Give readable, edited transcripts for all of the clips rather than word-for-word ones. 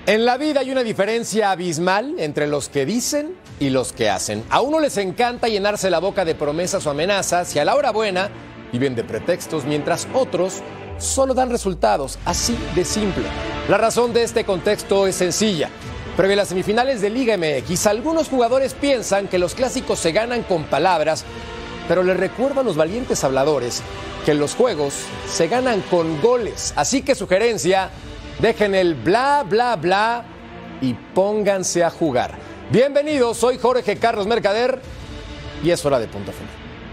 En la vida hay una diferencia abismal entre los que dicen y los que hacen. A uno les encanta llenarse la boca de promesas o amenazas y a la hora buena viven de pretextos, mientras otros solo dan resultados, así de simple. La razón de este contexto es sencilla. Previo a las semifinales de Liga MX, algunos jugadores piensan que los clásicos se ganan con palabras, pero les recuerdo a los valientes habladores que los juegos se ganan con goles. Así que sugerencia, dejen el bla, bla, bla y pónganse a jugar. Bienvenidos, soy Jorge Carlos Mercader y es hora de Punto Final.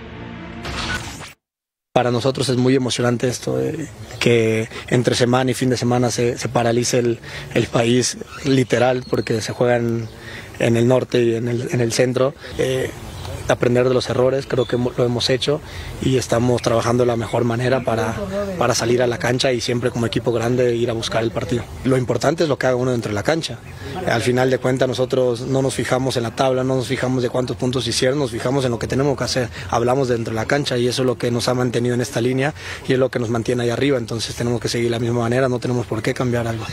Para nosotros es muy emocionante esto de que entre semana y fin de semana se paralice el país, literal, porque se juega en el norte y en el centro. Aprender de los errores, creo que lo hemos hecho y estamos trabajando de la mejor manera para salir a la cancha y siempre como equipo grande ir a buscar el partido. Lo importante es lo que haga uno dentro de la cancha. Al final de cuentas nosotros no nos fijamos en la tabla, no nos fijamos de cuántos puntos hicieron, nos fijamos en lo que tenemos que hacer. Hablamos dentro de la cancha y eso es lo que nos ha mantenido en esta línea y es lo que nos mantiene ahí arriba, entonces tenemos que seguir de la misma manera, no tenemos por qué cambiar algo.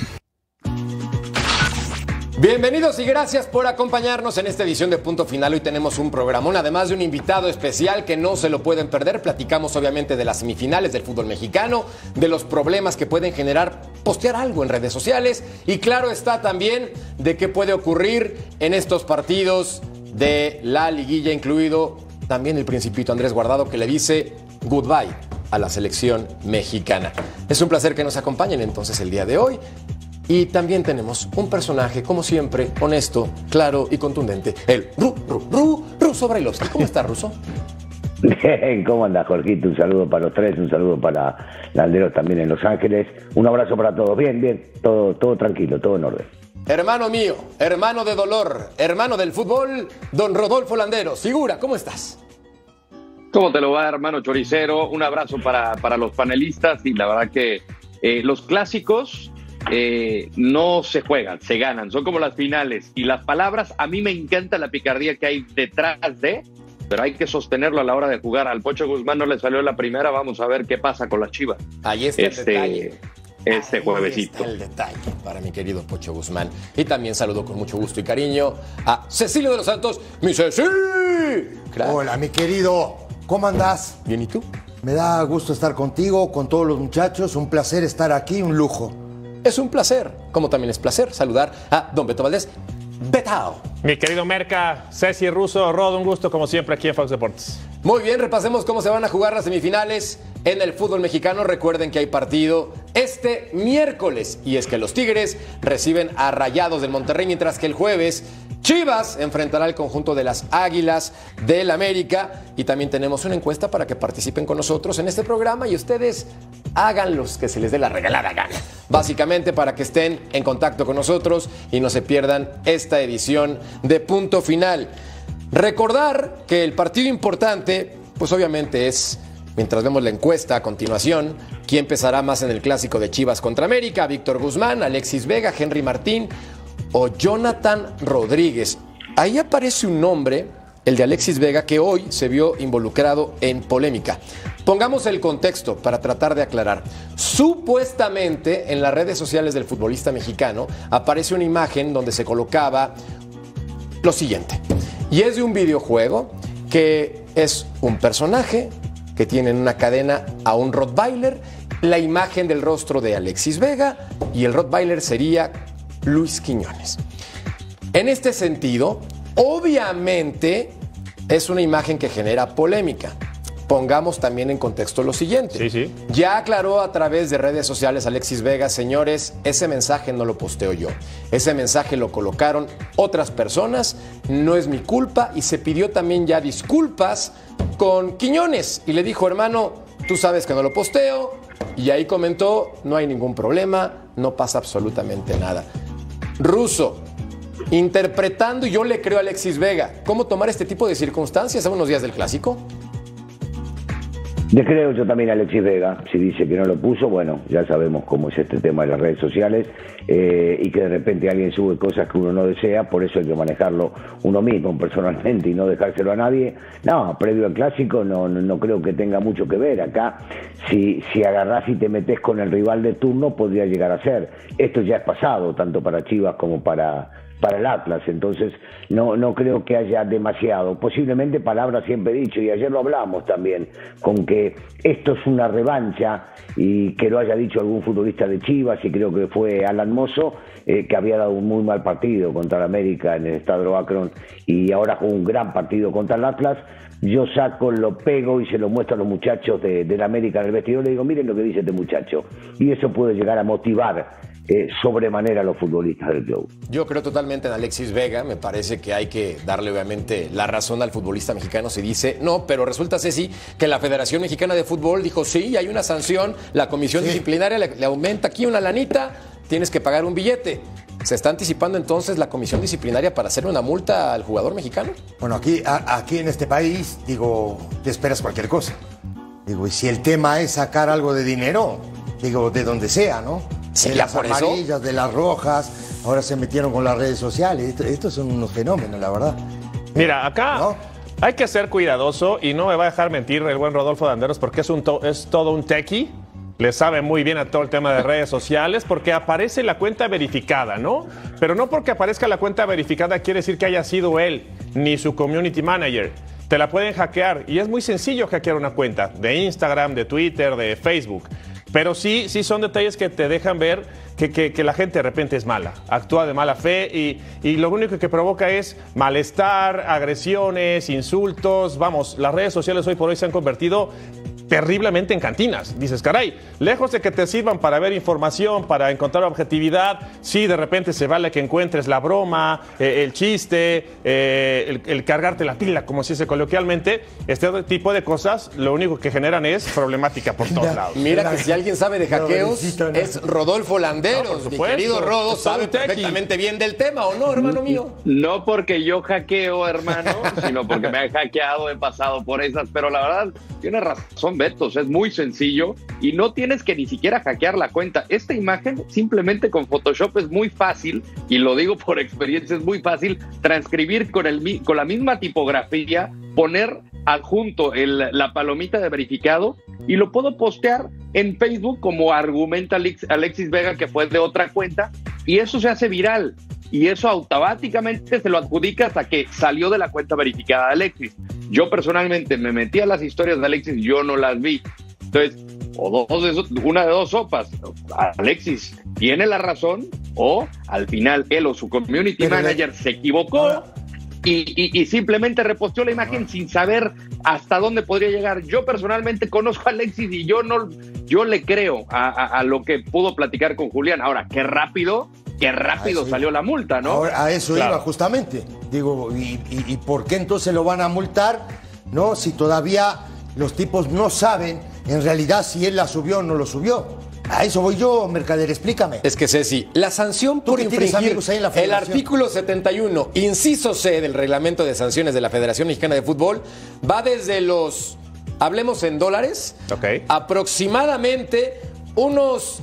Bienvenidos y gracias por acompañarnos en esta edición de Punto Final. Hoy tenemos un programón, además de un invitado especial que no se lo pueden perder. Platicamos obviamente de las semifinales del fútbol mexicano, de los problemas que pueden generar postear algo en redes sociales y claro está también de qué puede ocurrir en estos partidos de la liguilla, incluido también el principito Andrés Guardado que le dice goodbye a la selección mexicana. Es un placer que nos acompañen entonces el día de hoy. Y también tenemos un personaje, como siempre, honesto, claro y contundente. El Ruso Brailovsky. ¿Cómo está, Ruso? Bien, ¿cómo anda, Jorgito? Un saludo para los tres, un saludo para Landeros también en Los Ángeles. Un abrazo para todos. Bien, todo tranquilo, todo en orden. Hermano mío, hermano de dolor, hermano del fútbol, don Rodolfo Landeros. Figura, ¿cómo estás? ¿Cómo te lo va, hermano choricero? Un abrazo para los panelistas y la verdad que los clásicos... no se juegan, se ganan, son como las finales y las palabras, a mí me encanta la picardía que hay detrás de, pero hay que sostenerlo a la hora de jugar. Al Pocho Guzmán no le salió la primera, vamos a ver qué pasa con las Chivas. Ahí está el detalle. Este juevesito. Ahí está el detalle para mi querido Pocho Guzmán. Y también saludo con mucho gusto y cariño a Cecilio de los Santos, mi Ceci. Hola, mi querido, ¿cómo andás? Bien, ¿y tú? Me da gusto estar contigo, con todos los muchachos, un placer estar aquí, un lujo. Es un placer, como también es placer saludar a don Beto Valdés. Betao. Mi querido Merca, Ceci, Ruso, Rod, un gusto como siempre aquí en Fox Deportes. Muy bien, repasemos cómo se van a jugar las semifinales en el fútbol mexicano. Recuerden que hay partido este miércoles y es que los Tigres reciben a Rayados del Monterrey, mientras que el jueves Chivas enfrentará al conjunto de las Águilas del América y también tenemos una encuesta para que participen con nosotros en este programa y ustedes hagan los que se les dé la regalada gana. Básicamente para que estén en contacto con nosotros y no se pierdan esta edición de Punto Final. Recordar que el partido importante, pues obviamente es, mientras vemos la encuesta a continuación, quién pesará más en el clásico de Chivas contra América, Víctor Guzmán, Alexis Vega, Henry Martín o Jonathan Rodríguez. Ahí aparece un nombre, el de Alexis Vega, que hoy se vio involucrado en polémica. Pongamos el contexto para tratar de aclarar. Supuestamente en las redes sociales del futbolista mexicano aparece una imagen donde se colocaba lo siguiente. Y es de un videojuego que es un personaje que tiene en una cadena a un Rottweiler, la imagen del rostro de Alexis Vega y el Rottweiler sería Luis Quiñones. En este sentido, obviamente es una imagen que genera polémica. Pongamos también en contexto lo siguiente. Sí. Ya aclaró a través de redes sociales Alexis Vega, señores, ese mensaje no lo posteo yo. Ese mensaje lo colocaron otras personas, no es mi culpa y se pidió también ya disculpas con Quiñones y le dijo, hermano, tú sabes que no lo posteo y ahí comentó, no hay ningún problema, no pasa absolutamente nada. Ruso, interpretando, y yo le creo a Alexis Vega, ¿cómo tomar este tipo de circunstancias a unos días del clásico? Le creo yo también a Alexis Vega, si dice que no lo puso, bueno, ya sabemos cómo es este tema de las redes sociales y que de repente alguien sube cosas que uno no desea, por eso hay que manejarlo uno mismo personalmente y no dejárselo a nadie. No, previo al clásico no creo que tenga mucho que ver. Acá, si agarrás y te metés con el rival de turno, podría llegar a ser. Esto ya es pasado, tanto para Chivas como para el Atlas, entonces no creo que haya demasiado. Posiblemente palabras siempre he dicho, y ayer lo hablamos también, con que esto es una revancha, y que lo haya dicho algún futbolista de Chivas, y creo que fue Alan Mozo, que había dado un muy mal partido contra el América en el Estadio Akron, y ahora jugó un gran partido contra el Atlas. Yo saco, lo pego y se lo muestro a los muchachos del América en el vestidor, le digo, miren lo que dice este muchacho, y eso puede llegar a motivar sobremanera a los futbolistas del club. Yo creo totalmente en Alexis Vega, me parece que hay que darle obviamente la razón al futbolista mexicano si dice no, pero resulta, Ceci, que la Federación Mexicana de Fútbol dijo sí, hay una sanción, la comisión disciplinaria le aumenta aquí una lanita, tienes que pagar un billete. ¿Se está anticipando entonces la comisión disciplinaria para hacer una multa al jugador mexicano? Bueno, aquí en este país, digo, te esperas cualquier cosa. Digo, y si el tema es sacar algo de dinero, digo, de donde sea, ¿no? Sí, de las amarillas, de las rojas, ahora se metieron con las redes sociales. Estos son unos fenómenos, la verdad. Mira, acá ¿no? Hay que ser cuidadoso y no me va a dejar mentir el buen Rodolfo Landeros porque es todo un tequi. Le sabe muy bien a todo el tema de redes sociales porque aparece la cuenta verificada, ¿no? Pero no porque aparezca la cuenta verificada quiere decir que haya sido él ni su community manager. Te la pueden hackear y es muy sencillo hackear una cuenta de Instagram, de Twitter, de Facebook. Pero sí son detalles que te dejan ver que la gente de repente es mala, actúa de mala fe y lo único que provoca es malestar, agresiones, insultos. Vamos, las redes sociales hoy por hoy se han convertido terriblemente en cantinas. Dices, caray, lejos de que te sirvan para ver información, para encontrar objetividad, sí, de repente se vale que encuentres la broma, el chiste, el cargarte la pila, como se dice coloquialmente. Este tipo de cosas lo único que generan es problemática por todos lados. Mira que si alguien sabe de hackeos es Rodolfo Landeros. Mi querido Rodo sabe perfectamente bien del tema, ¿o no, hermano mío? No porque yo hackeo, hermano, sino porque me han hackeado, he pasado por esas, pero la verdad, tiene razón, Beto, es muy sencillo y no tienes que ni siquiera hackear la cuenta. Esta imagen simplemente con Photoshop es muy fácil, y lo digo por experiencia, es muy fácil transcribir con la misma tipografía, poner adjunto la palomita de verificado y lo puedo postear en Facebook como argumenta Alexis Vega, que fue de otra cuenta, y eso se hace viral. Y eso automáticamente se lo adjudica hasta que salió de la cuenta verificada de Alexis. Yo personalmente me metí a las historias de Alexis, yo no las vi. Entonces, una de dos sopas. Alexis tiene la razón, o al final él o su community manager se equivocó y simplemente reposteó la imagen sin saber hasta dónde podría llegar. Yo personalmente conozco a Alexis y yo le creo a lo que pudo platicar con Julián. Ahora, qué rápido salió la multa, ¿no? Ahora, a eso iba justamente. Digo, ¿y por qué entonces lo van a multar? ¿No? Si todavía los tipos no saben en realidad si él la subió o no lo subió. A eso voy yo, Mercader, explícame. Es que, Ceci, la sanción por infringir el artículo 71, inciso C del reglamento de sanciones de la Federación Mexicana de Fútbol, va desde los, hablemos en dólares, aproximadamente unos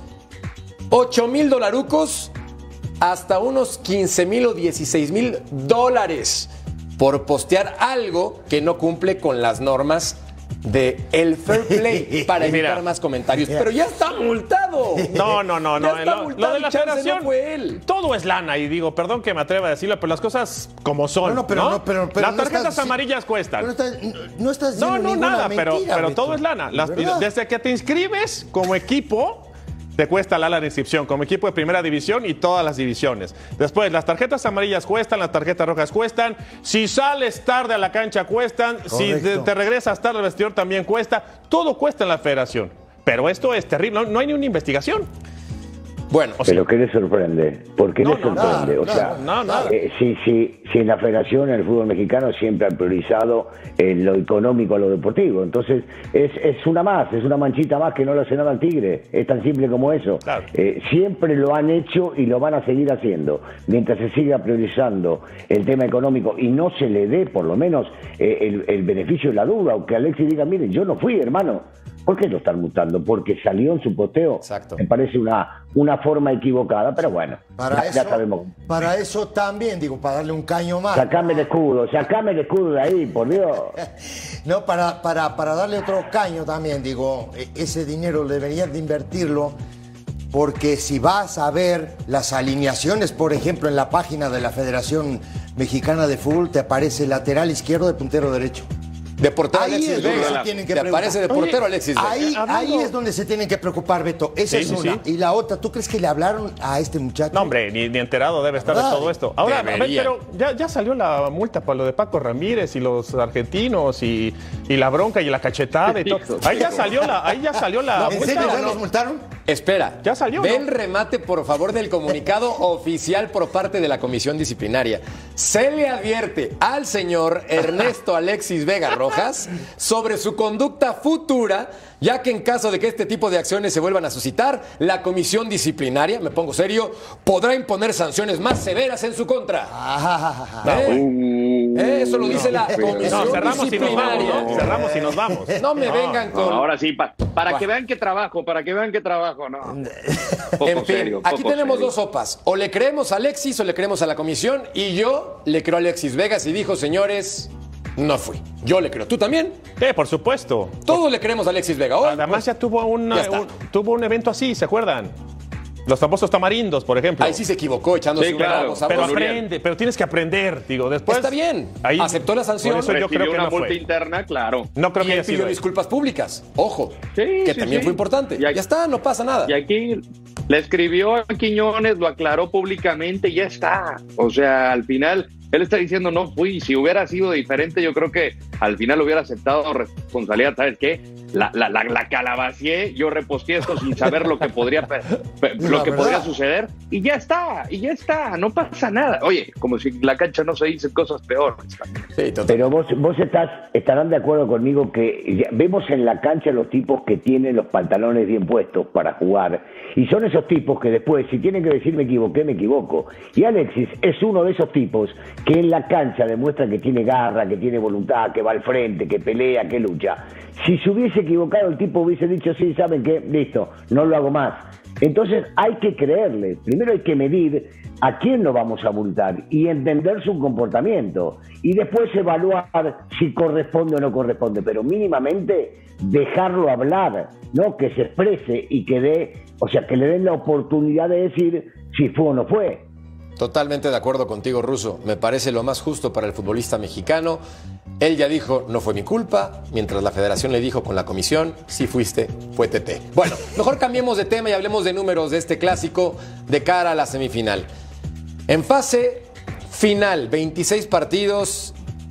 8,000 dolarucos hasta unos 15,000 o 16,000 dólares por postear algo que no cumple con las normas de el fair play para evitar más comentarios. Pero ya está multado. No. Ya está multado, Lo de la federación, no fue él. todo es lana. Y digo, perdón que me atreva a decirlo, pero las cosas como son. Pero las tarjetas amarillas cuestan. No estás diciendo ninguna mentira, pero todo es lana. Desde que te inscribes como equipo, te cuesta la inscripción como equipo de primera división y todas las divisiones. Después, las tarjetas amarillas cuestan, las tarjetas rojas cuestan. Si sales tarde a la cancha cuestan. Correcto. Si te regresas tarde al vestidor también cuesta. Todo cuesta en la federación. Pero esto es terrible. No hay ni una investigación. Bueno, pero ¿qué le sorprende? ¿Por qué le sorprende? Si en la federación, en el fútbol mexicano, siempre han priorizado lo económico a lo deportivo. Entonces, es una manchita más que no le hace nada al Tigre. Es tan simple como eso. Claro. Siempre lo han hecho y lo van a seguir haciendo. Mientras se siga priorizando el tema económico y no se le dé, por lo menos, el beneficio de la duda, o que Alexis diga, miren, yo no fui, hermano. ¿Por qué lo están multando? Porque salió en su posteo. Exacto. Me parece una forma equivocada, pero bueno, ya sabemos. Para eso también, digo, para darle un caño más. Sacame el escudo de ahí, por Dios. No, para darle otro caño también, digo, ese dinero deberías de invertirlo, porque si vas a ver las alineaciones, por ejemplo, en la página de la Federación Mexicana de Fútbol, te aparece lateral izquierdo de puntero derecho. De portero Ahí Alexis es donde Vega. se tienen que Te preocupar. aparece de portero Alexis Vega. Ahí es donde se tienen que preocupar, Beto. Esa es una. Y la otra, ¿tú crees que le hablaron a este muchacho? No, hombre, ni enterado debe estar de todo esto. Ahora, a ver, pero ya salió la multa para lo de Paco Ramírez y los argentinos y la bronca y la cachetada y todo. Ahí ya salió la ¿En multa. serio ¿o ya no? los multaron? Espera. Ya salió, Ve ¿no? el remate, por favor, del comunicado oficial por parte de la Comisión Disciplinaria. Se le advierte al señor Ernesto Alexis Vega Rojas sobre su conducta futura, ya que en caso de que este tipo de acciones se vuelvan a suscitar, la Comisión Disciplinaria, me pongo serio, podrá imponer sanciones más severas en su contra. Eso lo dice la Comisión No, cerramos y nos vamos, Disciplinaria. ¿no? Cerramos y nos vamos. No me vengan con... Ahora sí, para que vean que trabajo, no. Poco En fin, serio, aquí poco tenemos serio. dos sopas. O le creemos a Alexis o le creemos a la comisión. Y yo le creo a Alexis Vegas y dijo, señores, no fui. Yo le creo. ¿Tú también? Por supuesto. Todos le creemos a Alexis Vega. Hoy, Además ya tuvo ya está. tuvo un evento así, ¿se acuerdan? Los famosos tamarindos, por ejemplo. ahí sí se equivocó echándose Sí, una claro, babosa. Pero Con Uriel. aprende, pero tienes que aprender, digo, después. Está bien. Ahí, Aceptó la sanción. Por eso yo Recibió creo que una no multa fue. interna, claro. No creo Y que él haya sido pidió ahí. disculpas públicas. Ojo, Sí, que sí, también sí. fue importante. Y aquí- Ya está, no pasa nada. Y aquí le escribió a Quiñones, lo aclaró públicamente y ya está. O sea, al final, él está diciendo no fui. Si hubiera sido diferente, yo creo que al final hubiera aceptado responsabilidad. ¿Sabes qué? La calabacié, yo reposteé esto sin saber lo que podría podría suceder y ya está, no pasa nada. Oye, como si en la cancha no se dicen cosas peores. Sí, total. Pero vos estarán de acuerdo conmigo que vemos en la cancha los tipos que tienen los pantalones bien puestos para jugar, y son esos tipos que después, si tienen que decir me equivoqué, me equivoco. Y Alexis es uno de esos tipos que en la cancha demuestra que tiene garra, que tiene voluntad, que va al frente, que pelea, que lucha. Si se hubiese equivocado, el tipo hubiese dicho, sí, ¿saben qué? Listo, no lo hago más. Entonces hay que creerle. Primero hay que medir a quién lo vamos a multar y entender su comportamiento. Y después evaluar si corresponde o no corresponde. Pero mínimamente dejarlo hablar, ¿no? Que se exprese y que que le den la oportunidad de decir si fue o no fue. Totalmente de acuerdo contigo, Russo. Me parece lo más justo para el futbolista mexicano. Él ya dijo, no fue mi culpa, mientras la federación le dijo con la comisión, sí fuiste, fue TT. Bueno, mejor cambiemos de tema y hablemos de números de este clásico de cara a la semifinal. En fase final, 26 partidos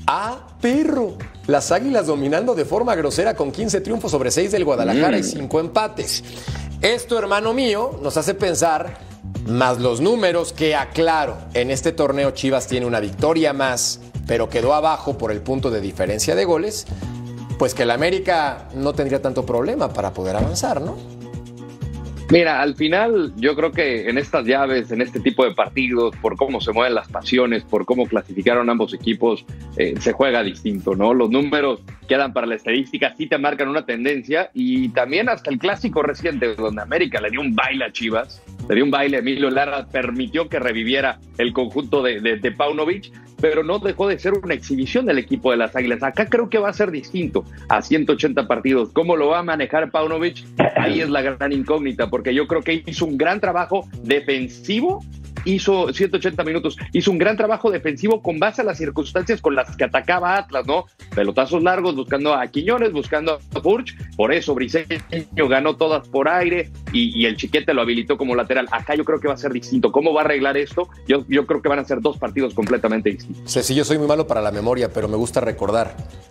a perro. Las Águilas dominando de forma grosera con 15 triunfos sobre 6 del Guadalajara y 5 empates. Esto, hermano mío, nos hace pensar, más los números, que aclaro, en este torneo Chivas tiene una victoria más, pero quedó abajo por el punto de diferencia de goles, pues que el América no tendría tanto problema para poder avanzar, ¿no? Mira, al final yo creo que en estas llaves, en este tipo de partidos, por cómo se mueven las pasiones, por cómo clasificaron ambos equipos, se juega distinto, ¿no? Los números quedan para la estadística, sí te marcan una tendencia, y también hasta el clásico reciente, donde América le dio un baile a Chivas, le dio un baile, Emilio Lara permitió que reviviera el conjunto de Paunovic, pero no dejó de ser una exhibición del equipo de las Águilas. Acá creo que va a ser distinto a 180 partidos. ¿Cómo lo va a manejar Paunovic? Ahí es la gran incógnita, porque yo creo que hizo un gran trabajo defensivo, hizo 180 minutos, hizo un gran trabajo defensivo con base a las circunstancias con las que atacaba Atlas, ¿no? Pelotazos largos, buscando a Quiñones, buscando a Furch, por eso Briseño ganó todas por aire y el Chiquete lo habilitó como lateral. Acá yo creo que va a ser distinto. ¿Cómo va a arreglar esto? Yo creo que van a ser dos partidos completamente distintos. Sí, yo soy muy malo para la memoria, pero me gusta recordar.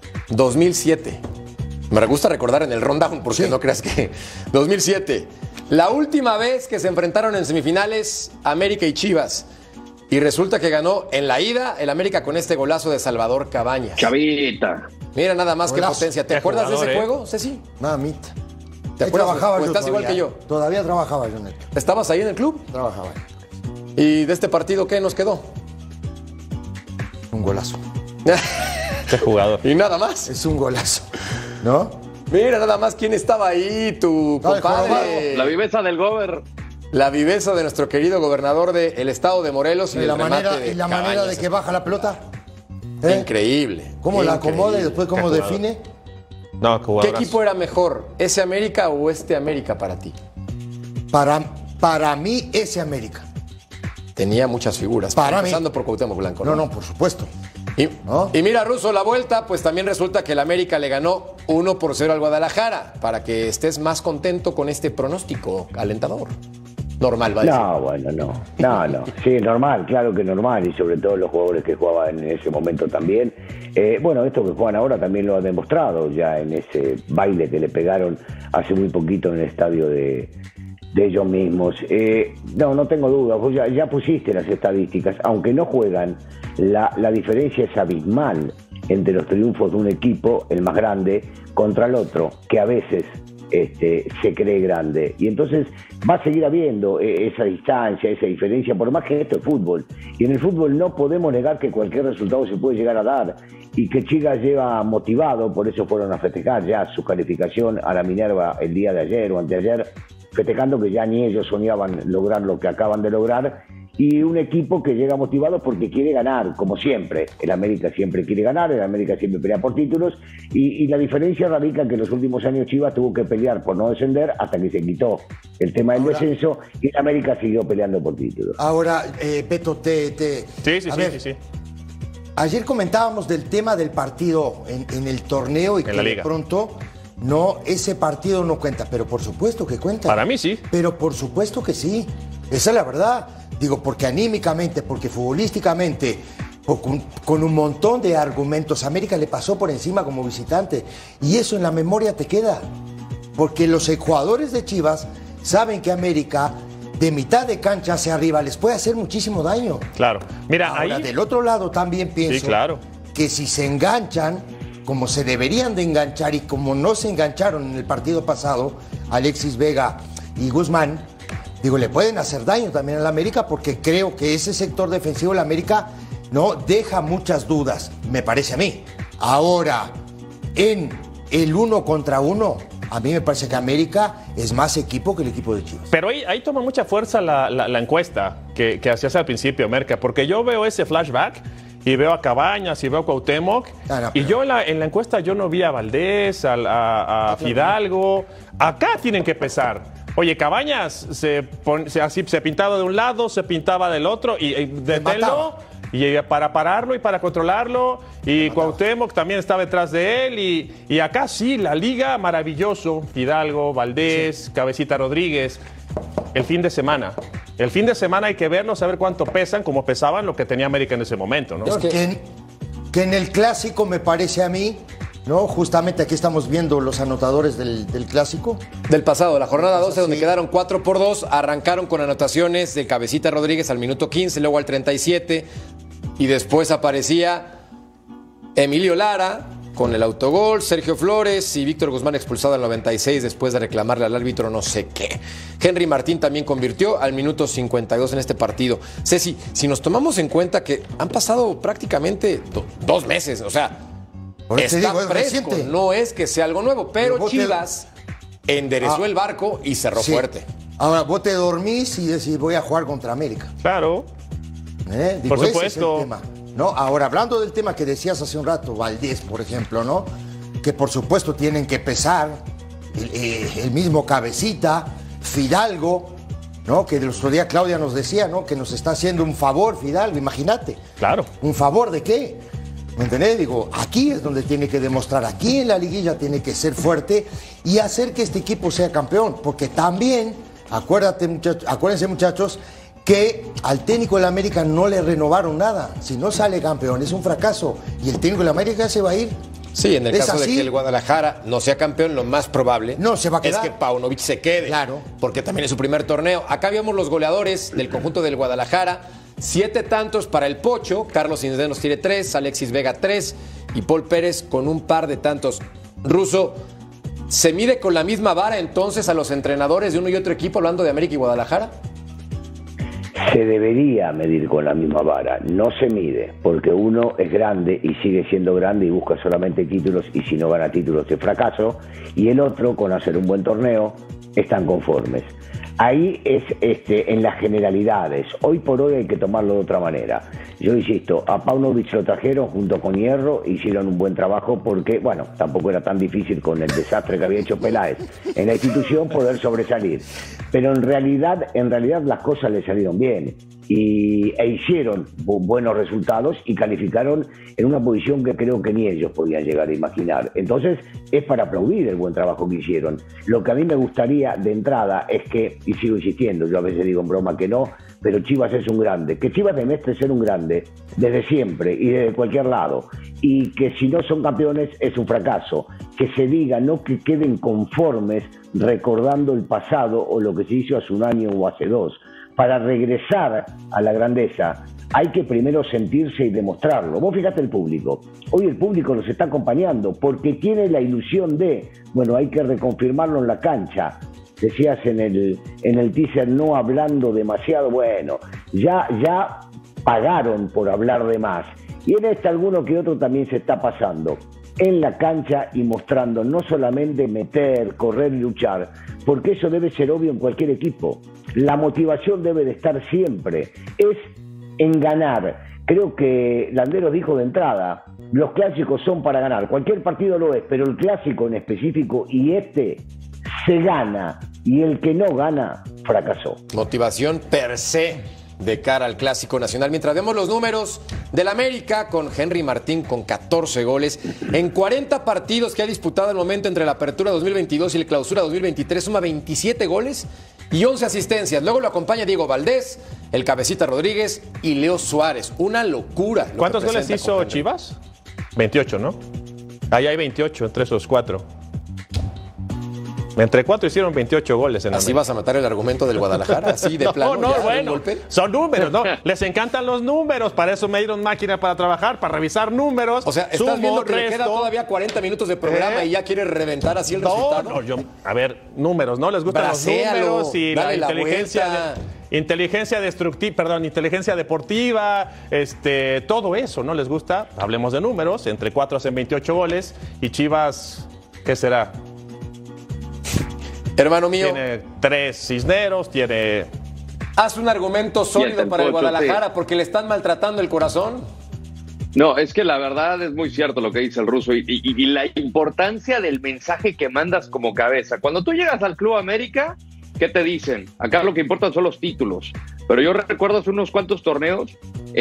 2007. Me gusta recordar en el rundown, porque no creas que... 2007. La última vez que se enfrentaron en semifinales América y Chivas. Y resulta que ganó en la ida el América con este golazo de Salvador Cabañas. Chavita. Mira nada más Golazo. qué potencia. ¿Te Qué acuerdas jugador, de ese juego, Ceci? Mamita. ¿Te Ahí acuerdas? trabajaba ¿O yo estás igual todavía, que yo? Todavía trabajaba yo, Neto. ¿Estabas ahí en el club? Trabajaba. ¿Y de este partido qué nos quedó? Un golazo. Qué jugador. Y nada más. Es un golazo, ¿no? Mira nada más quién estaba ahí, tu compadre. La viveza del gober. La viveza de nuestro querido gobernador del estado de Morelos y la manera de que baja la pelota. Increíble. ¿Cómo la acomoda y después cómo define? No, ¿Qué equipo era mejor? ¿Ese América o este América para ti? Para mí, ese América. Tenía muchas figuras. Empezando por Cuauhtémoc Blanco. No, por supuesto. Y mira, Russo, la vuelta, pues también resulta que el América le ganó 1-0 al Guadalajara, para que estés más contento con este pronóstico alentador. Normal, ¿vale? No, bueno, no. Sí, normal, claro que normal, y sobre todo los jugadores que jugaban en ese momento también. Bueno, estos que juegan ahora también lo han demostrado ya en ese baile que le pegaron hace muy poquito en el estadio de ellos mismos. No tengo dudas, vos ya pusiste las estadísticas, aunque no juegan, la diferencia es abismal entre los triunfos de un equipo, el más grande, contra el otro, que a veces se cree grande. Y entonces va a seguir habiendo esa distancia, esa diferencia, por más que esto es fútbol. Y en el fútbol no podemos negar que cualquier resultado se puede llegar a dar. Y que Chivas lleva motivado, por eso fueron a festejar ya su calificación a la Minerva el día de ayer o anteayer, festejando que ya ni ellos soñaban lograr lo que acaban de lograr, y un equipo que llega motivado porque quiere ganar, como siempre. El América siempre quiere ganar, el América siempre pelea por títulos, y la diferencia radica en que en los últimos años Chivas tuvo que pelear por no descender hasta que se quitó el tema del descenso, y el América siguió peleando por títulos. Ahora, Beto, Sí. Ayer comentábamos del tema del partido en el torneo y que de pronto... No, ese partido no cuenta, pero por supuesto que cuenta. Para mí sí. Pero por supuesto que sí. Esa es la verdad. Digo, porque anímicamente, porque futbolísticamente, con un montón de argumentos, América le pasó por encima como visitante. Y eso en la memoria te queda. Porque los jugadores de Chivas saben que América, de mitad de cancha hacia arriba, les puede hacer muchísimo daño. Claro. Mira, ahora, del otro lado también pienso que si se enganchan, como se deberían de enganchar y como no se engancharon en el partido pasado, Alexis Vega y Guzmán, digo, le pueden hacer daño también al América, porque creo que ese sector defensivo del América no deja muchas dudas, me parece a mí. Ahora, en el 1 contra 1, a mí me parece que América es más equipo que el equipo de Chivas. Pero ahí toma mucha fuerza la encuesta que hacías al principio, Merca, porque yo veo ese flashback y veo a Cabañas y veo a Cuauhtémoc. Y yo en la encuesta yo no vi a Valdés, a Fidalgo. Acá tienen que pesar. Oye, Cabañas se pintaba de un lado, se pintaba del otro, y deténlo, y para pararlo y para controlarlo. Y Cuauhtémoc también estaba detrás de él. Y acá sí, la liga, maravilloso. Fidalgo, Valdés, Cabecita Rodríguez. El fin de semana hay que verlos, saber cuánto pesan, como pesaban lo que tenía América en ese momento, ¿no? Es que en el clásico, me parece a mí, ¿no? Justamente aquí estamos viendo los anotadores del clásico. Del pasado, la jornada 12, donde quedaron 4-2, arrancaron con anotaciones de Cabecita Rodríguez al minuto 15, luego al 37, y después aparecía Emilio Lara con el autogol, Sergio Flores y Víctor Guzmán expulsado al 96 después de reclamarle al árbitro no sé qué. Henry Martín también convirtió al minuto 52 en este partido. Ceci, si nos tomamos en cuenta que han pasado prácticamente 2 meses, o sea, está fresco, reciente. No es que sea algo nuevo, pero Chivas enderezó el barco y cerró fuerte. Ahora, vos te dormís y decís, voy a jugar contra América. Claro. Digo, por supuesto. Ese es el tema, ¿no? Ahora, hablando del tema que decías hace un rato, Valdés, por ejemplo, ¿no? Que por supuesto tienen que pesar el mismo Cabecita, Fidalgo, ¿no? Que el otro día Claudia nos decía, ¿no? Que nos está haciendo un favor, Fidalgo, imagínate. Claro. ¿Un favor de qué? ¿Me entendés? Digo, aquí es donde tiene que demostrar, aquí en la liguilla tiene que ser fuerte y hacer que este equipo sea campeón, porque también, acuérdense muchachos, que al técnico de la América no le renovaron nada. Si no sale campeón es un fracaso y el técnico de la América se va a ir. Sí, en el caso de que el Guadalajara no sea campeón, lo más probable se va a quedar. Es que Paunovic se quede. Claro. Porque también es su primer torneo. Acá vemos los goleadores del conjunto del Guadalajara. 7 tantos para el Pocho. Carlos Cisneros tiene 3, Alexis Vega 3 y Paul Pérez con un par de tantos. Russo, ¿se mide con la misma vara entonces a los entrenadores de uno y otro equipo hablando de América y Guadalajara? se debería medir con la misma vara. No se mide, porque uno es grande y sigue siendo grande y busca solamente títulos, y si no gana títulos es fracaso, y el otro, con hacer un buen torneo, están conformes. Ahí es en las generalidades. Hoy por hoy hay que tomarlo de otra manera. Yo insisto, a Paunovic lo trajeron junto con Hierro, hicieron un buen trabajo porque, bueno, tampoco era tan difícil con el desastre que había hecho Peláez en la institución poder sobresalir. Pero en realidad las cosas le salieron bien e hicieron buenos resultados y calificaron en una posición que creo que ni ellos podían llegar a imaginar. Entonces es para aplaudir el buen trabajo que hicieron. Lo que a mí me gustaría de entrada es que, y sigo insistiendo, yo a veces digo en broma que no, pero Chivas es un grande, que Chivas demuestre ser un grande desde siempre y desde cualquier lado, y que si no son campeones es un fracaso, que se diga, no que queden conformes recordando el pasado o lo que se hizo hace un año o hace dos. Para regresar a la grandeza hay que primero sentirse y demostrarlo. Vos fíjate el público. Hoy el público nos está acompañando porque tiene la ilusión de, bueno, hay que reconfirmarlo en la cancha. Decías en el teaser, no hablando demasiado. Bueno, ya pagaron por hablar de más. Y en alguno que otro también se está pasando en la cancha y mostrando, no solamente meter, correr y luchar, porque eso debe ser obvio en cualquier equipo. La motivación debe de estar siempre, es en ganar. Creo que Landeros dijo de entrada, los clásicos son para ganar, cualquier partido lo es, pero el clásico en específico y se gana, y el que no gana, fracasó. Motivación per se de cara al Clásico Nacional. Mientras vemos los números del América con Henry Martín con 14 goles en 40 partidos que ha disputado el momento entre la Apertura 2022 y la Clausura 2023, suma 27 goles y 11 asistencias. Luego lo acompaña Diego Valdés, el Cabecita Rodríguez y Leo Suárez. Una locura. ¿Cuántos goles hizo Chivas? 28, ¿no? Ahí hay 28 entre esos 4. Entre 4 hicieron 28 goles en ¿Así vas a matar el argumento del Guadalajara? ¿Así de plano? No, bueno, son números, ¿no? Les encantan los números, para eso me dieron máquina para trabajar, para revisar números. O sea, ¿estás viendo que le queda todavía 40 minutos de programa y ya quieres reventar así el resultado? No, a ver, números, ¿no? Les gustan los números y la inteligencia deportiva, todo eso, ¿no? Les gusta, hablemos de números, entre 4 hacen 28 goles y Chivas, ¿qué será? Hermano mío. Tiene 3 Cisneros, tiene... Haz un argumento sólido para el Guadalajara, porque le están maltratando el corazón. No, es que la verdad es muy cierto lo que dice el ruso y la importancia del mensaje que mandas como cabeza. Cuando tú llegas al Club América, ¿qué te dicen? Acá lo que importan son los títulos. Pero yo recuerdo hace unos cuantos torneos,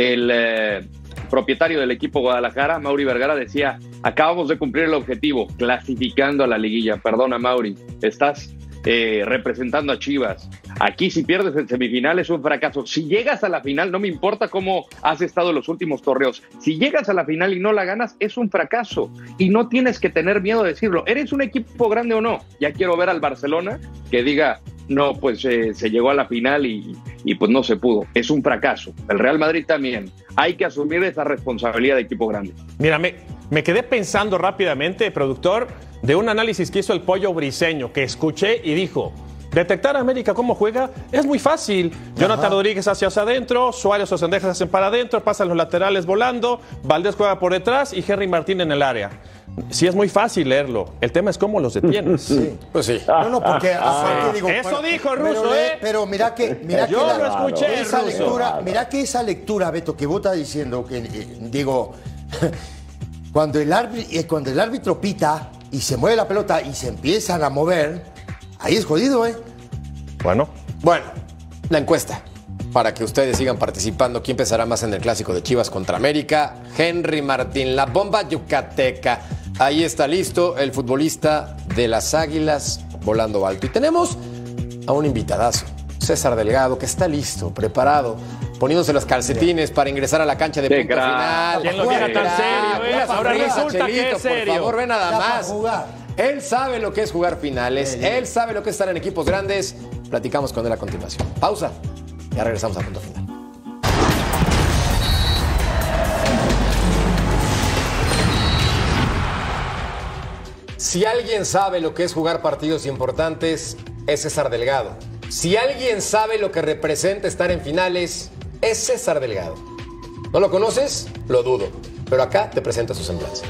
el propietario del equipo Guadalajara, Mauri Vergara, decía, acabamos de cumplir el objetivo, clasificando a la liguilla. Perdona, Mauri, estás representando a Chivas. Aquí si pierdes en semifinales es un fracaso. Si llegas a la final, no me importa cómo has estado en los últimos torneos, si llegas a la final y no la ganas, es un fracaso. Y no tienes que tener miedo de decirlo. ¿Eres un equipo grande o no? Ya quiero ver al Barcelona que diga, no, pues se llegó a la final y pues no se pudo. Es un fracaso. El Real Madrid también. Hay que asumir esa responsabilidad de equipo grande. Mira, me quedé pensando rápidamente, productor, de un análisis que hizo el Pollo Briseño, que escuché y dijo, detectar a América cómo juega es muy fácil. Jonathan Rodríguez hacia adentro, Suárez o Sendejas hacen para adentro, pasan los laterales volando, Valdés juega por detrás y Henry Martín en el área. Sí, es muy fácil leerlo. El tema es cómo los detienes. Sí. Pues sí. No, porque digo, eso dijo el ruso, pero mira que yo lo escuché. Mira que esa lectura, Beto, que vos estás diciendo, que digo, cuando el árbitro pita y se mueve la pelota y se empiezan a mover, ahí es jodido, ¿eh? Bueno, la encuesta. Para que ustedes sigan participando, ¿quién pesará más en el clásico de Chivas contra América? Henry Martín, la bomba yucateca. Ahí está listo el futbolista de las Águilas volando alto. Y tenemos a un invitadazo, César Delgado, que está listo, preparado, poniéndose los calcetines para ingresar a la cancha de punto final. ¿Quién lo viera tan serio? Ahora resulta que es serio. Por favor, ve nada más. Él sabe lo que es jugar finales, él sabe lo que es estar en equipos grandes. Platicamos con él a continuación. Pausa. Ya regresamos a punto final. Si alguien sabe lo que es jugar partidos importantes, es César Delgado. Si alguien sabe lo que representa estar en finales, es César Delgado. ¿No lo conoces? Lo dudo. Pero acá te presenta su semblanza.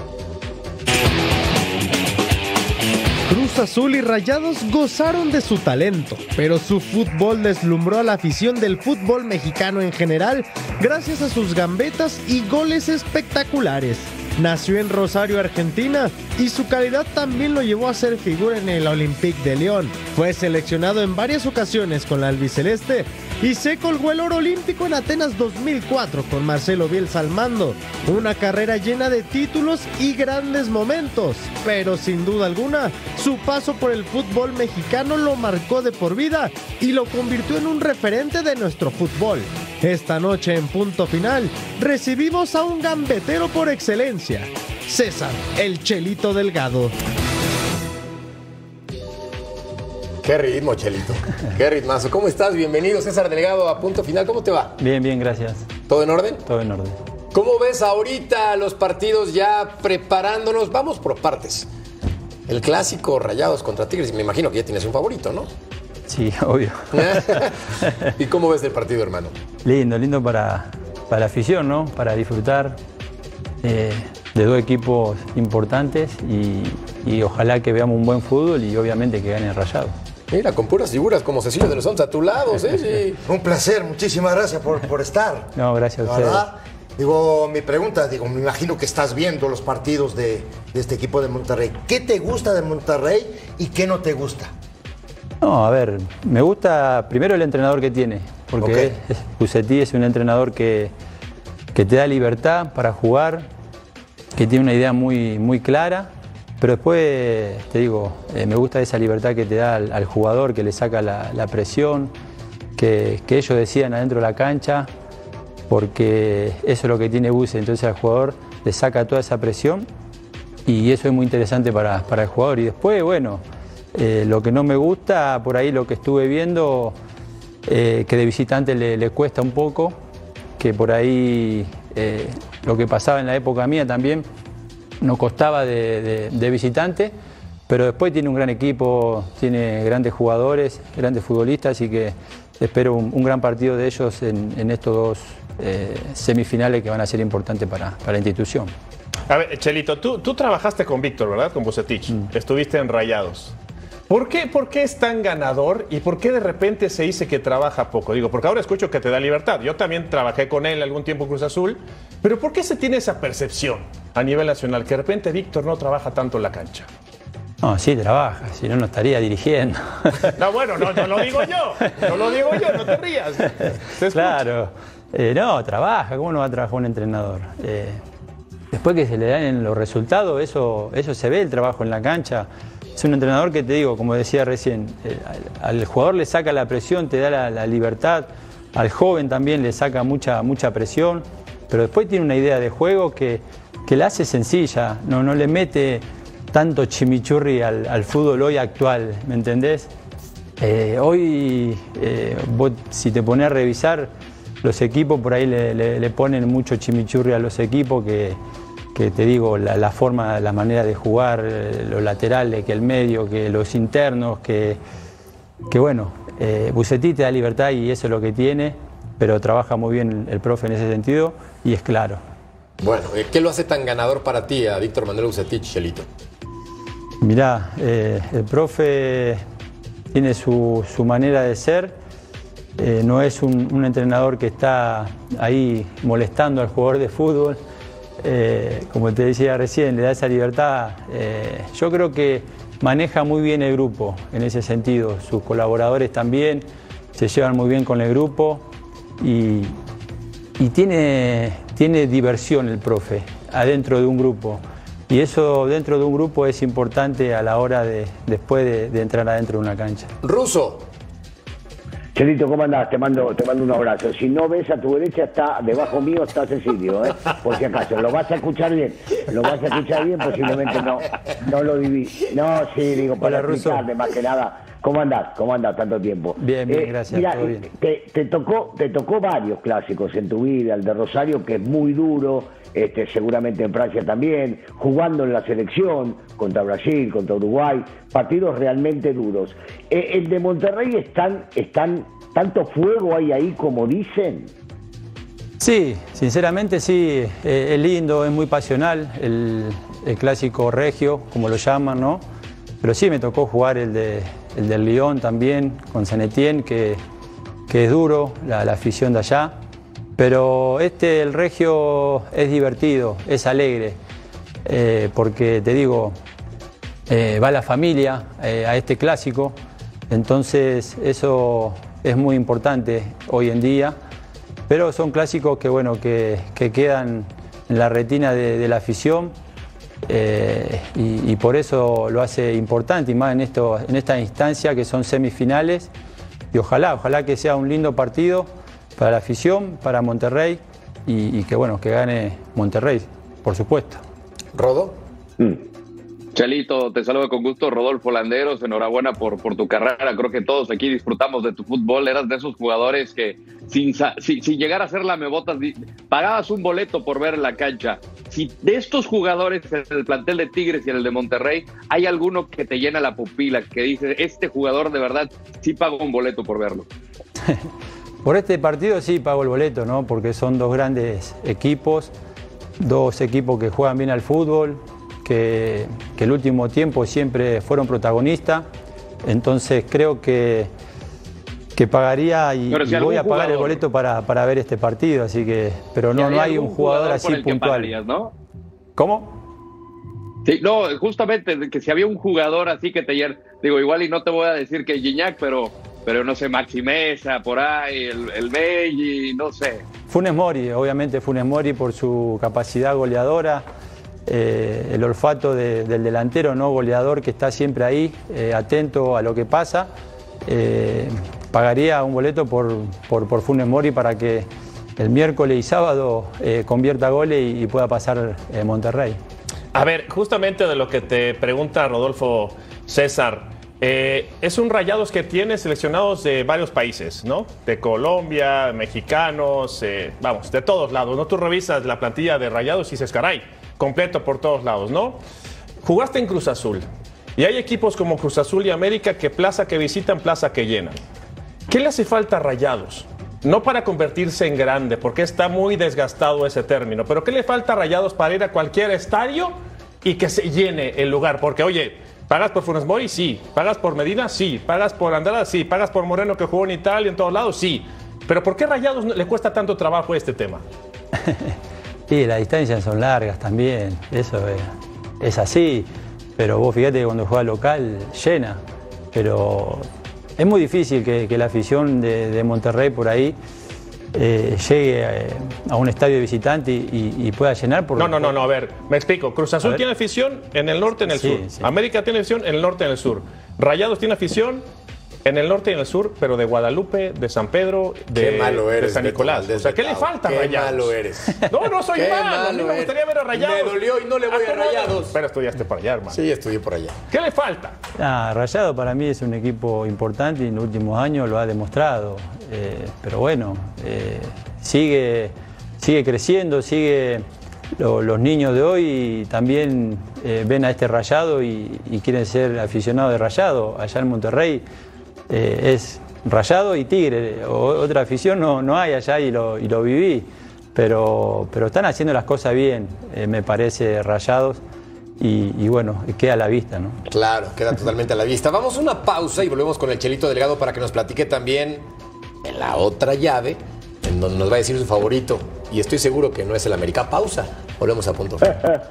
Cruz Azul y Rayados gozaron de su talento, pero su fútbol deslumbró a la afición del fútbol mexicano en general gracias a sus gambetas y goles espectaculares. Nació en Rosario, Argentina, y su calidad también lo llevó a ser figura en el Olympique de Lyon. Fue seleccionado en varias ocasiones con la albiceleste y se colgó el oro olímpico en Atenas 2004 con Marcelo Bielsa al mando. Una carrera llena de títulos y grandes momentos, pero sin duda alguna, su paso por el fútbol mexicano lo marcó de por vida y lo convirtió en un referente de nuestro fútbol. Esta noche en Punto Final recibimos a un gambetero por excelencia, César el Chelito Delgado. Qué ritmo, Chelito. Qué ritmazo. ¿Cómo estás? Bienvenido, César Delgado, a Punto Final. ¿Cómo te va? Bien, bien, gracias. ¿Todo en orden? Todo en orden. ¿Cómo ves ahorita los partidos ya preparándonos? Vamos por partes. El clásico Rayados contra Tigres. Me imagino que ya tienes un favorito, ¿no? Sí, obvio. ¿Y cómo ves el partido, hermano? Lindo, lindo para la afición, ¿no? Para disfrutar de dos equipos importantes y ojalá que veamos un buen fútbol y obviamente que gane Rayados. Mira, con puras figuras como Cecilio de los Santos a tu lado, sí. Un placer, muchísimas gracias por estar. No, gracias a ustedes. ¿Verdad? Digo, mi pregunta, me imagino que estás viendo los partidos de este equipo de Monterrey. ¿Qué te gusta de Monterrey y qué no te gusta? No, a ver, me gusta primero el entrenador que tiene, porque Bucetich es un entrenador que te da libertad para jugar, que tiene una idea muy, muy clara, pero después, te digo, me gusta esa libertad que te da al jugador, que le saca la presión, que ellos decidan adentro de la cancha, porque eso es lo que tiene Buce, entonces al jugador le saca toda esa presión y eso es muy interesante para el jugador. Y después, bueno, lo que no me gusta, por ahí lo que estuve viendo, que de visitante le cuesta un poco, que por ahí lo que pasaba en la época mía también nos costaba de visitante, pero después tiene un gran equipo, tiene grandes jugadores, grandes futbolistas, así que espero un gran partido de ellos en estos dos semifinales que van a ser importantes para la institución. A ver, Chelito, tú trabajaste con Víctor, ¿verdad? Con Bucetich. Estuviste en Rayados. ¿Por qué es tan ganador y por qué de repente se dice que trabaja poco? Digo, porque ahora escucho que te da libertad. Yo también trabajé con él algún tiempo en Cruz Azul, pero ¿por qué se tiene esa percepción a nivel nacional que de repente Víctor no trabaja tanto en la cancha? No, sí trabaja, si no, no estaría dirigiendo. No, bueno, no lo digo yo, no te rías. Claro, no, trabaja, ¿cómo no va a trabajar un entrenador? Después que se le dan los resultados, eso se ve el trabajo en la cancha. Es un entrenador que, te digo, como decía recién, al jugador le saca la presión, te da la libertad, al joven también le saca mucha presión, pero después tiene una idea de juego que la hace sencilla, no le mete tanto chimichurri al fútbol hoy actual, ¿me entendés? Hoy, vos, si te pones a revisar, los equipos por ahí le ponen mucho chimichurri a los equipos que te digo, la forma, la manera de jugar, los laterales, que el medio, que los internos, que bueno, Bucetich te da libertad y eso es lo que tiene, pero trabaja muy bien el profe en ese sentido y es claro. Bueno, ¿qué lo hace tan ganador para ti a Víctor Manuel Bucetich, Chelito? Mirá, el profe tiene su manera de ser, no es un entrenador que está ahí molestando al jugador de fútbol. Como te decía recién, le da esa libertad. Yo creo que maneja muy bien el grupo en ese sentido. Sus colaboradores también se llevan muy bien con el grupo y tiene diversión el profe adentro de un grupo. Y eso dentro de un grupo es importante a la hora después de entrar adentro de una cancha. Ruso. Chelito, ¿cómo andás? Te mando un abrazo. Si no ves a tu derecha, debajo mío está Cecilio, por si acaso. Lo vas a escuchar bien. Posiblemente no lo diví. No, sí, digo, para explicarle más que nada ¿Cómo andás? ¿Cómo andás tanto tiempo? Bien, gracias. Mirá, todo bien. te tocó varios clásicos en tu vida, el de Rosario, que es muy duro, seguramente en Francia también, jugando en la selección, contra Brasil, contra Uruguay, partidos realmente duros. ¿El de Monterrey están tanto fuego hay ahí como dicen? Sí, sinceramente sí, es lindo, es muy pasional, el clásico regio, como lo llaman, ¿no? Pero sí me tocó jugar el del Lyon también, con Saint Etienne, que es duro, la afición de allá. Pero el regio es divertido, es alegre, porque te digo, va la familia a este clásico, entonces eso es muy importante hoy en día. Pero son clásicos que, bueno, que quedan en la retina de la afición. Y por eso lo hace importante, y más en esta instancia que son semifinales, y ojalá que sea un lindo partido para la afición, para Monterrey, y que bueno, que gane Monterrey, por supuesto. ¿Rodo? Chelito, te saludo con gusto, Rodolfo Landeros, enhorabuena por tu carrera, creo que todos aquí disfrutamos de tu fútbol, eras de esos jugadores que sin llegar a ser lamebotas, pagabas un boleto por ver la cancha. Si de estos jugadores en el plantel de Tigres y en el de Monterrey, hay alguno que te llena la pupila, que dice, este jugador de verdad sí pago un boleto por verlo. Por este partido sí pago el boleto, ¿no? Porque son dos grandes equipos, dos equipos que juegan bien al fútbol, que el último tiempo siempre fueron protagonistas, entonces creo que pagaría y voy a pagar el boleto para ver este partido, así que, pero no hay un jugador así puntual. ¿No? ¿Cómo? Sí, no, justamente que si había un jugador así que te llena, digo, igual y no te voy a decir que Gignac, pero no sé, Maxi Mesa, por ahí, el Belli, no sé. Funes Mori, obviamente Funes Mori por su capacidad goleadora, el olfato del delantero no goleador que está siempre ahí, atento a lo que pasa. Pagaría un boleto por Funes Mori para que el miércoles y sábado convierta goles y pueda pasar Monterrey. A ver, justamente de lo que te pregunta Rodolfo, César, es un Rayados que tiene seleccionados de varios países, ¿no? De Colombia, mexicanos, vamos, de todos lados, ¿no? Tú revisas la plantilla de Rayados y dices, caray, completo por todos lados, ¿no? Jugaste en Cruz Azul y hay equipos como Cruz Azul y América que plaza que visitan, plaza que llenan. ¿Qué le hace falta a Rayados? No para convertirse en grande, porque está muy desgastado ese término, pero ¿qué le falta a Rayados para ir a cualquier estadio y que se llene el lugar? Porque, oye, ¿pagas por Funes Mori? Sí. ¿Pagas por Medina? Sí. ¿Pagas por Andrada? Sí. ¿Pagas por Moreno que jugó en Italia en todos lados? Sí. Pero ¿por qué a Rayados le cuesta tanto trabajo este tema? Sí, las distancias son largas también, eso es así, pero vos fíjate que cuando juega local llena, pero es muy difícil que la afición de Monterrey por ahí llegue a un estadio de visitante y pueda llenar. No, a ver, me explico. Cruz Azul tiene afición en el norte y en el sur. Sí. América tiene afición en el norte y en el sur. Rayados tiene afición en el norte y en el sur, pero de Guadalupe, de San Pedro, de San Nicolás. O sea, ¿qué le falta a Rayados? Qué malo eres. No soy malo. A mí me gustaría ver a Rayados. Me dolió y no le voy a Rayados. Pero estudiaste por allá, hermano. Sí, estudié por allá. ¿Qué le falta? Rayados para mí es un equipo importante y en los últimos años lo ha demostrado. Pero bueno, sigue creciendo, los niños de hoy también ven a este Rayado y quieren ser aficionados de Rayado. Allá en Monterrey es Rayado y Tigre, otra afición no hay allá y lo viví, pero están haciendo las cosas bien, me parece, Rayados, y bueno, queda a la vista, ¿no? Claro, queda totalmente a la vista. Vamos a una pausa y volvemos con el Chelito Delgado para que nos platique también en la otra llave, en donde nos va a decir su favorito, y estoy seguro que no es el América. Pausa, volvemos a punto.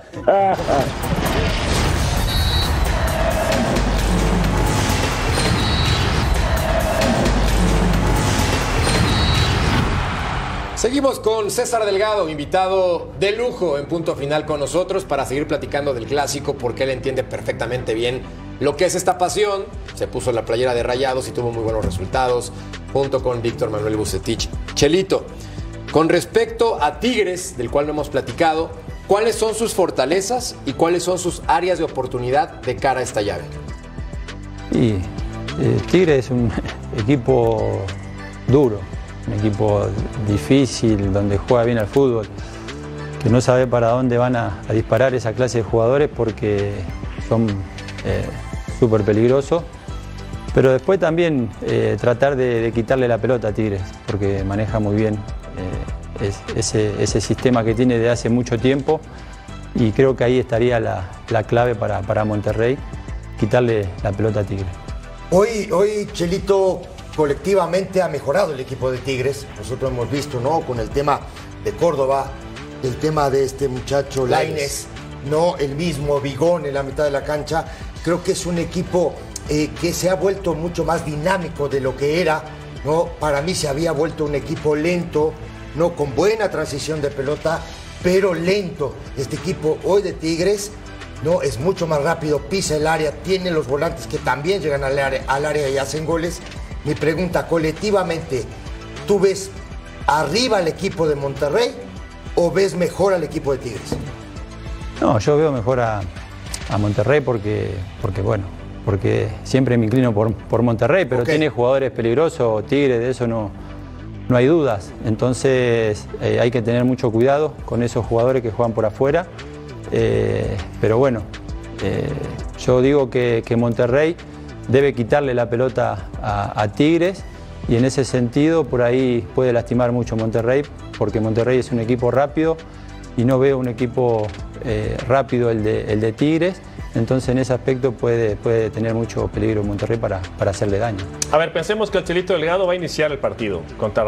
Seguimos con César Delgado, invitado de lujo en Punto Final con nosotros para seguir platicando del clásico, porque él entiende perfectamente bien lo que es esta pasión. Se puso la playera de Rayados y tuvo muy buenos resultados, junto con Víctor Manuel Bucetich. Chelito, con respecto a Tigres, del cual no hemos platicado, ¿cuáles son sus fortalezas y cuáles son sus áreas de oportunidad de cara a esta llave? Y Tigre es un equipo duro, un equipo difícil, donde juega bien al fútbol, que no sabe para dónde van a disparar esa clase de jugadores porque son súper peligrosos. Pero después también tratar de quitarle la pelota a Tigres, porque maneja muy bien ese sistema que tiene de hace mucho tiempo, y creo que ahí estaría la clave para Monterrey, quitarle la pelota a Tigres. Hoy, Chelito, colectivamente ha mejorado el equipo de Tigres. Nosotros hemos visto, ¿no? Con el tema de Córdoba, el tema de este muchacho Lainez, ¿no? El mismo Vigón en la mitad de la cancha. Creo que es un equipo que se ha vuelto mucho más dinámico de lo que era, ¿no? Para mí se había vuelto un equipo lento, ¿no? Con buena transición de pelota, pero lento. Este equipo hoy de Tigres, ¿no? Es mucho más rápido, pisa el área, tiene los volantes que también llegan al área y hacen goles. Mi pregunta, colectivamente, ¿tú ves arriba al equipo de Monterrey o ves mejor al equipo de Tigres? No, yo veo mejor a Monterrey porque siempre me inclino por Monterrey, pero tiene jugadores peligrosos, Tigre, de eso no hay dudas. Entonces hay que tener mucho cuidado con esos jugadores que juegan por afuera. Pero bueno, yo digo que Monterrey debe quitarle la pelota a Tigres, y en ese sentido por ahí puede lastimar mucho Monterrey, porque Monterrey es un equipo rápido y no veo un equipo rápido el de Tigres. Entonces en ese aspecto puede tener mucho peligro Monterrey para hacerle daño. A ver, pensemos que el Chelito Delgado va a iniciar el partido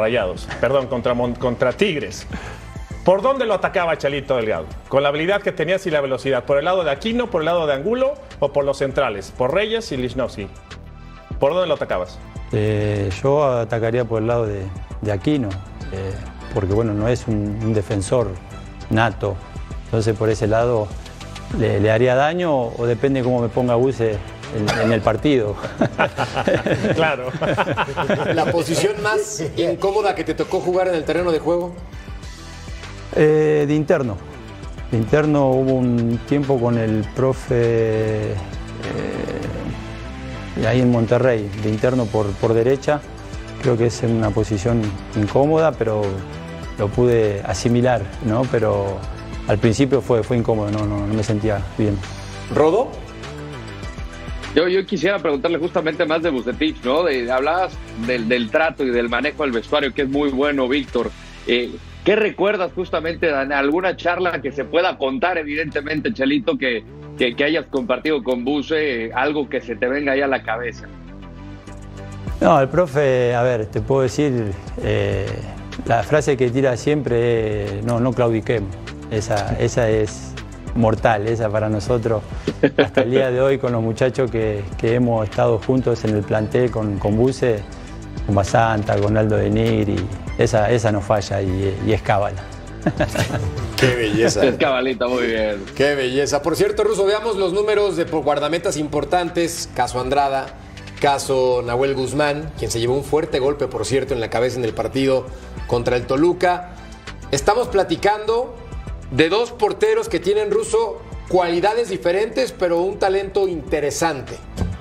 contra Tigres. ¿Por dónde lo atacaba Chelito Delgado? Con la habilidad que tenías y la velocidad. ¿Por el lado de Aquino, por el lado de Angulo o por los centrales? ¿Por Reyes y Lichnowsky? ¿Por dónde lo atacabas? Yo atacaría por el lado de Aquino, porque bueno, no es un defensor nato. Entonces por ese lado le haría daño, o depende cómo me ponga Buse en el partido. Claro. ¿La posición más incómoda que te tocó jugar en el terreno de juego? De interno. De interno hubo un tiempo con el profe ahí en Monterrey, de interno por derecha. Creo que es una posición incómoda, pero lo pude asimilar, ¿no? Pero al principio fue incómodo, no me sentía bien. ¿Rodo? Yo quisiera preguntarle justamente más de Vucetich, ¿no? Hablabas del trato y del manejo del vestuario, que es muy bueno, Víctor. ¿Qué recuerdas justamente de alguna charla que se pueda contar, evidentemente, Chelito, que hayas compartido con Buse, algo que se te venga ahí a la cabeza? No, el profe, a ver, te puedo decir, la frase que tira siempre es no claudiquemos. Esa es mortal, esa para nosotros. Hasta el día de hoy, con los muchachos que hemos estado juntos en el plantel con Buse, con Basanta, con Aldo de Nigri, esa no falla y es cábala. Qué belleza. Es cabalita, muy bien. Qué belleza. Por cierto, Russo, veamos los números de guardametas importantes. Caso Andrada, caso Nahuel Guzmán, quien se llevó un fuerte golpe, por cierto, en la cabeza en el partido contra el Toluca. Estamos platicando de dos porteros que tienen, Russo, cualidades diferentes, pero un talento interesante.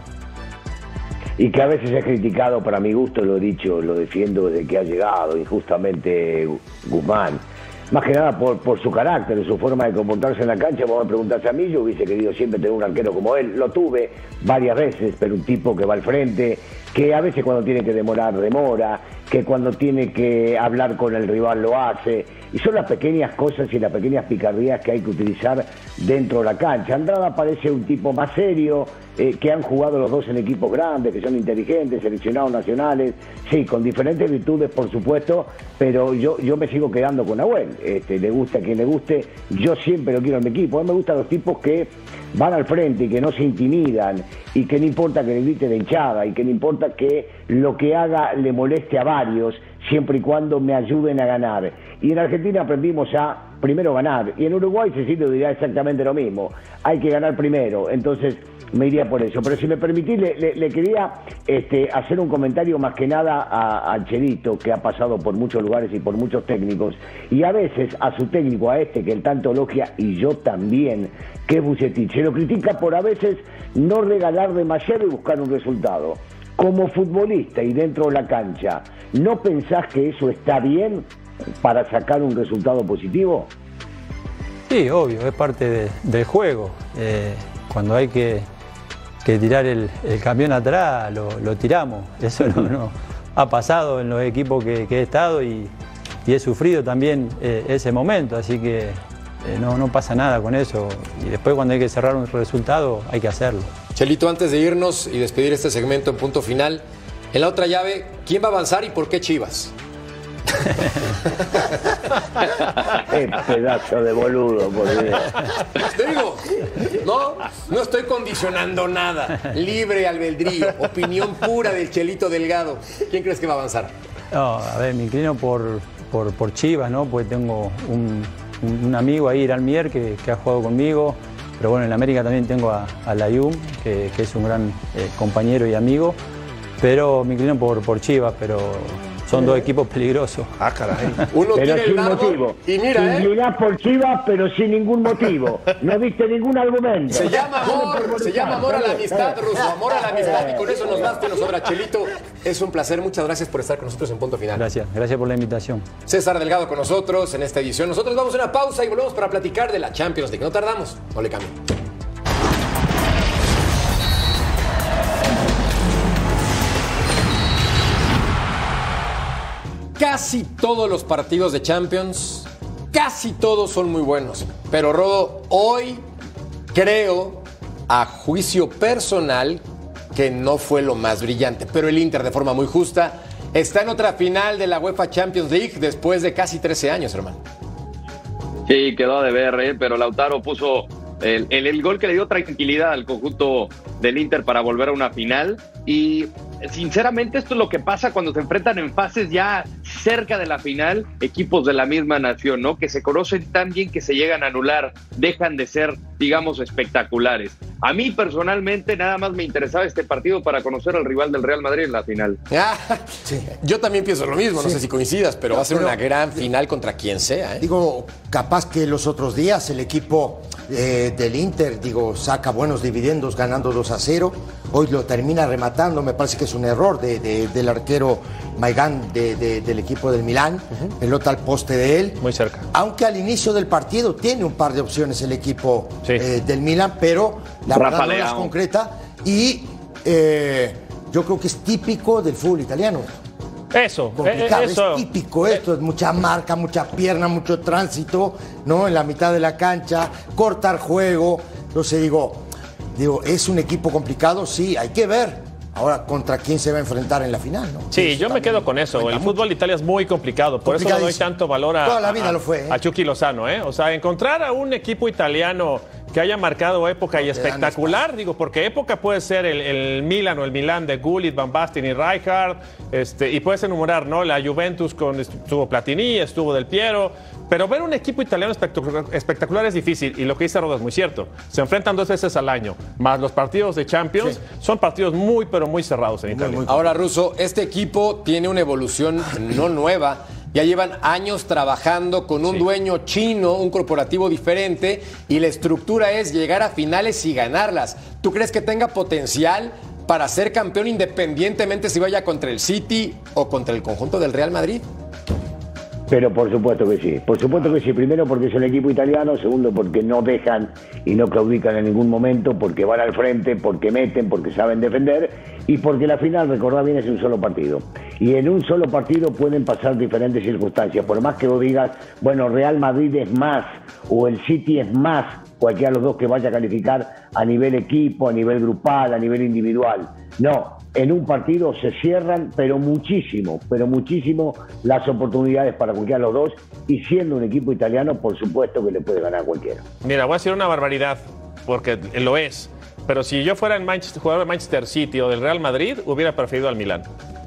Y que a veces es criticado, para mi gusto, lo he dicho, lo defiendo desde que ha llegado injustamente Guzmán. Más que nada por su carácter, su forma de comportarse en la cancha. Vamos a preguntarse a mí, yo hubiese querido siempre tener un arquero como él. Lo tuve varias veces, pero un tipo que va al frente, que a veces cuando tiene que demora, que cuando tiene que hablar con el rival lo hace. Y son las pequeñas cosas y las pequeñas picardías que hay que utilizar dentro de la cancha. Andrada parece un tipo más serio, que han jugado los dos en equipos grandes, que son inteligentes, seleccionados nacionales, sí, con diferentes virtudes, por supuesto, pero yo me sigo quedando con Nahuel. Le gusta a quien le guste, yo siempre lo quiero en mi equipo. A mí me gustan los tipos que van al frente y que no se intimidan, y que no importa que le grite de hinchada, y que no importa que lo que haga le moleste a varios, siempre y cuando me ayuden a ganar. Y en Argentina aprendimos a primero ganar, y en Uruguay Cecilio dirá exactamente lo mismo, hay que ganar primero. Entonces me iría por eso. Pero si me permitís, le quería hacer un comentario más que nada a Chelito, que ha pasado por muchos lugares y por muchos técnicos, y a veces a su técnico, a que él tanto elogia, y yo también, que es Vucetich. Se lo critica por a veces no regalar demasiado y buscar un resultado. como futbolista y dentro de la cancha, ¿no pensás que eso está bien para sacar un resultado positivo? Sí, obvio, es parte del juego. Cuando hay que tirar el camión atrás, lo tiramos. Eso no ha pasado en los equipos que he estado y he sufrido también ese momento, así que no pasa nada con eso. Y después cuando hay que cerrar un resultado, hay que hacerlo. Chelito, antes de irnos y despedir este segmento en punto final, en la otra llave, ¿quién va a avanzar y por qué Chivas? ¡Qué pedazo de boludo, por Dios! Te digo, no estoy condicionando nada. Libre albedrío, opinión pura del Chelito Delgado. ¿Quién crees que va a avanzar? No, a ver, me inclino por Chivas, ¿no? Porque tengo un amigo ahí, Irán Mier, que ha jugado conmigo. Pero bueno, en América también tengo a Layún, que es un gran compañero y amigo. Pero me inclino por Chivas, pero son dos equipos peligrosos. Ah, caray. Uno Pero tiene sin el dardo motivo. y mira, Te inclinás por Chivas, pero sin ningún motivo. No viste ningún argumento. Se llama amor a la amistad, Ruso. Amor a la amistad y con eso nos basta y nos sobra. Chelito, es un placer. Muchas gracias por estar con nosotros en Punto Final. Gracias por la invitación. César Delgado con nosotros en esta edición. Nosotros vamos a una pausa y volvemos para platicar de la Champions League. No tardamos, no le cambien. Casi todos los partidos de Champions, casi todos son muy buenos. Pero Rodo, hoy creo, a juicio personal, que no fue lo más brillante. Pero el Inter, de forma muy justa, está en otra final de la UEFA Champions League después de casi 13 años, hermano. Sí, quedó a deber, pero Lautaro puso el gol que le dio tranquilidad al conjunto del Inter para volver a una final. Y sinceramente esto es lo que pasa cuando se enfrentan en fases ya cerca de la final equipos de la misma nación, ¿no? Que se conocen tan bien que se llegan a anular, dejan de ser, digamos, espectaculares. A mí personalmente nada más me interesaba este partido para conocer al rival del Real Madrid en la final. Sí. Yo también pienso lo mismo, no sé si coincidas, pero va a ser una gran final contra quien sea. Digo, capaz que los otros días el equipo del Inter, saca buenos dividendos ganando 2-0. Hoy lo termina rematando, me parece que es un error del arquero Maigán del equipo del Milán, pelota al poste de él. Muy cerca. Aunque al inicio del partido tiene un par de opciones el equipo del Milán, pero la verdad no las concreta. Y yo creo que es típico del fútbol italiano. Eso. Es típico esto, es mucha marca, mucha pierna, mucho tránsito, ¿no? En la mitad de la cancha, cortar juego. Entonces digo, es un equipo complicado, sí, hay que ver. Ahora, ¿contra quién se va a enfrentar en la final, no? Sí, yo me quedo con eso. El fútbol de Italia es muy complicado. Por eso le doy tanto valor Toda la vida lo fue, a Chucky Lozano, ¿eh? O sea, encontrar a un equipo italiano que haya marcado época y espectacular, porque época puede ser el Milan o el Milán de Gullit, Van Basten y Rijkaard, y puedes enumerar, ¿no? La Juventus estuvo Platini, estuvo Del Piero, pero ver un equipo italiano espectacular es difícil, y lo que dice Rodo es muy cierto. Se enfrentan 2 veces al año, más los partidos de Champions, son partidos muy, pero muy cerrados en Italia. Ahora, Russo, este equipo tiene una evolución no nueva. Ya llevan años trabajando con un dueño chino, un corporativo diferente, y la estructura es llegar a finales y ganarlas. ¿Tú crees que tenga potencial para ser campeón independientemente si vaya contra el City o contra el conjunto del Real Madrid? Pero por supuesto que sí. Por supuesto que sí. Primero porque es un equipo italiano. Segundo porque no dejan y no claudican en ningún momento. Porque van al frente, porque meten, porque saben defender. Y porque la final, recordad bien, es un solo partido. Y en un solo partido pueden pasar diferentes circunstancias. Por más que vos digas, bueno, Real Madrid es más o el City es más, cualquiera de los dos que vaya a calificar a nivel equipo, a nivel grupal, a nivel individual. No, en un partido se cierran, pero muchísimo las oportunidades para cualquiera de los dos, y siendo un equipo italiano, por supuesto que le puede ganar a cualquiera. Mira, voy a decir una barbaridad, porque lo es, pero si yo fuera jugador de Manchester City o del Real Madrid, hubiera preferido al Milán.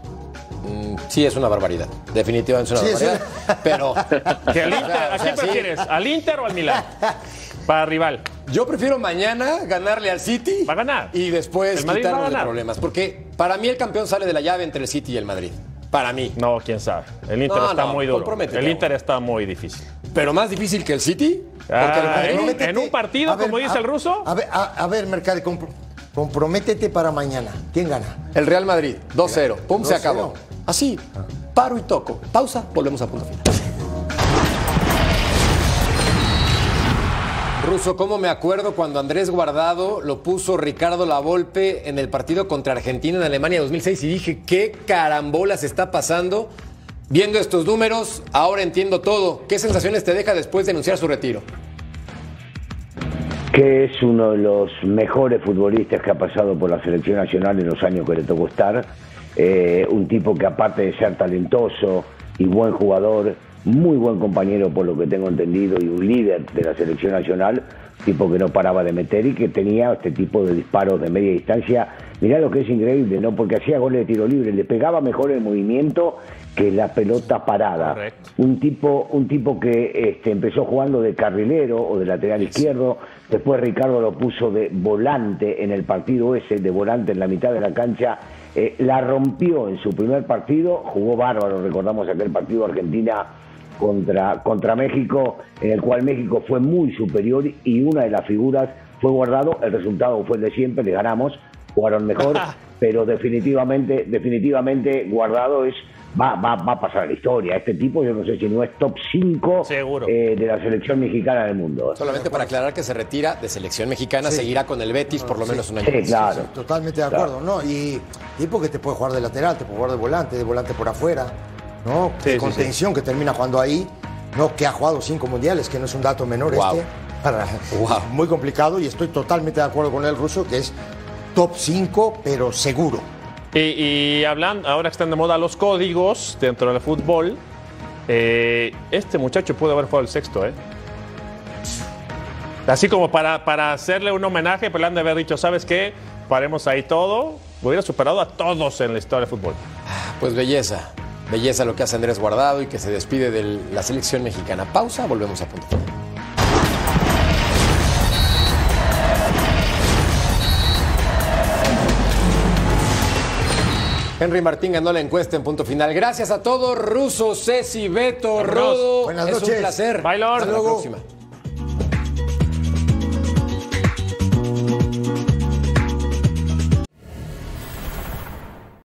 Sí, es una barbaridad. Definitivamente es una barbaridad. Pero ¿Que al Inter? ¿A quién prefieres? ¿Al Inter o al Milán? Para rival. Yo prefiero mañana ganarle al City. Va a ganar. Y después quitarnos de problemas. Porque para mí el campeón sale de la llave entre el City y el Madrid. Para mí. No, quién sabe. El Inter está muy duro. El Inter está muy difícil. ¿Pero más difícil que el City? En un partido, como dice el ruso. A ver, Mercado, comprométete para mañana. ¿Quién gana? El Real Madrid, 2-0. Pum, se 2-0. acabó. Así, paro y toco. Pausa, volvemos a punto final. Russo, ¿cómo me acuerdo cuando Andrés Guardado lo puso Ricardo Lavolpe en el partido contra Argentina en Alemania 2006 y dije, ¿qué carambolas está pasando? Viendo estos números, ahora entiendo todo. ¿Qué sensaciones te deja después de anunciar su retiro? Que es uno de los mejores futbolistas que ha pasado por la selección nacional en los años que le tocó estar. Un tipo que aparte de ser talentoso y buen jugador, muy buen compañero por lo que tengo entendido y un líder de la selección nacional, tipo que no paraba de meter y que tenía este tipo de disparos de media distancia. Mirá lo que es increíble, ¿no? Porque hacía goles de tiro libre, le pegaba mejor el movimiento que la pelota parada. Correcto. Un tipo que empezó jugando de carrilero o de lateral izquierdo, después Ricardo lo puso de volante en el partido ese, de volante en la mitad de la cancha, la rompió en su primer partido, jugó bárbaro, recordamos aquel partido Argentina contra México, en el cual México fue muy superior y una de las figuras fue Guardado. El resultado fue el de siempre, le ganamos, jugaron mejor, pero definitivamente Guardado va a pasar a la historia. Este tipo, yo no sé si no es top 5 de la selección mexicana del mundo. Solamente para aclarar que se retira de selección mexicana, Sí. seguirá con el Betis por lo menos un año. Sí, claro. Totalmente de acuerdo, ¿no? Y tipo que te puede jugar de lateral, te puede jugar de volante por afuera, ¿no? Sí, De sí, contención, que termina jugando ahí, ¿no? Que ha jugado 5 mundiales, que no es un dato menor Wow. Wow. Muy complicado, y estoy totalmente de acuerdo con el Russo, que es top 5, pero seguro. Y hablando, ahora que están de moda los códigos dentro del fútbol, este muchacho pudo haber jugado el sexto, ¿eh? Así como para hacerle un homenaje, pero le han de haber dicho, ¿sabes qué? Paremos ahí todo. Hubiera superado a todos en la historia del fútbol. Pues belleza. Belleza lo que hace Andrés Guardado y que se despide de la selección mexicana. Pausa, volvemos a punto final. Henry Martín ganó la encuesta en punto final. Gracias a todos, Russo, Ceci, Beto, Vámonos. Rodo. Buenas es noches. un placer. Bye, Lord. Hasta la Hasta luego. próxima.